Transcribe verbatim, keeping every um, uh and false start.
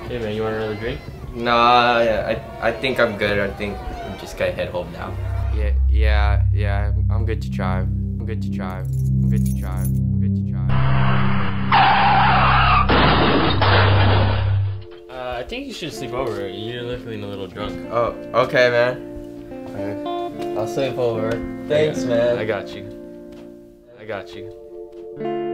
Hey man, you want another drink? Nah, I, I think I'm good. I think I'm just gonna head home now. Yeah, yeah, yeah. I'm good to drive. I'm good to drive. I'm good to drive. I'm good to drive. Uh, I think you should sleep over. You're looking a little drunk. Oh, okay, man. Alright. I'll sleep over. Thanks, I got, man. I got you. I got you.